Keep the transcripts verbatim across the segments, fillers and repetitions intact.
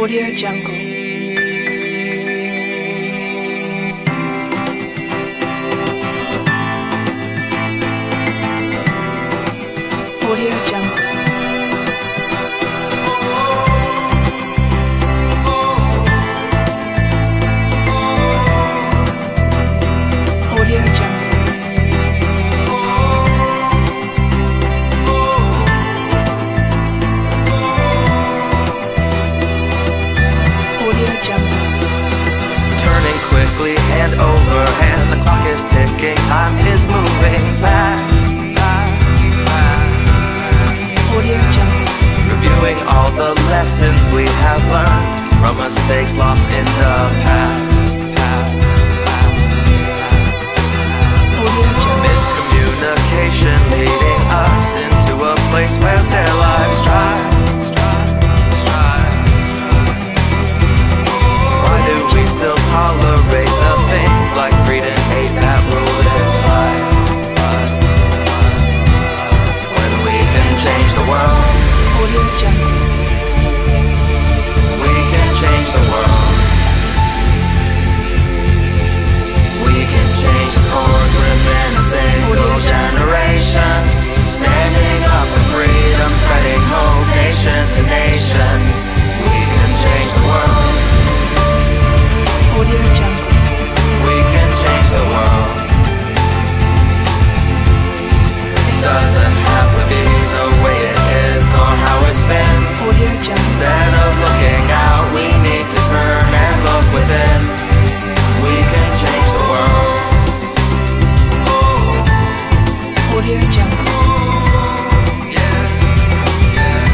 Audio Jungle. Audio Jungle. Audio Jungle. Audio Jungle. Turning quickly, hand over hand, the clock is ticking, time is moving fast. Audio Jungle. Reviewing all the lessons we have learned from mistakes lost in the past. Audio Jungle. Miscommunication leading us into a place where their lives strive. Why do we still tolerate the things like greed and hate that rule this life? When we can change the world, Audio Jungle. we can change the world. We can change the scores within a single generation. Standing up for freedom, spreading hope, nation to nation. We can change the world. Audio Jungle. We can change the world. It doesn't have to be the way it is or how it's been. Audio Jungle. Instead of looking out, we need to turn and look within. We can change the world. Audio Jungle. Yeah, yeah.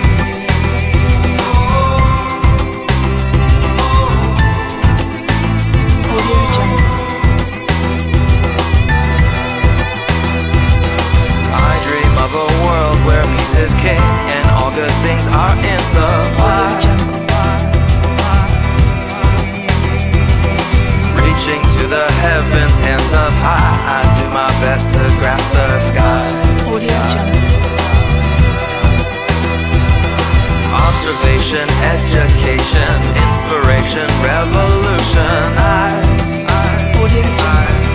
Audio Jungle. I dream of a world where peace is king and all good things are in supply. Audio Jungle. Reaching to the heavens, hands up high, I do my best to grasp the sky. Audio Jungle. Observation, education, inspiration, revolution. I, Audio Jungle.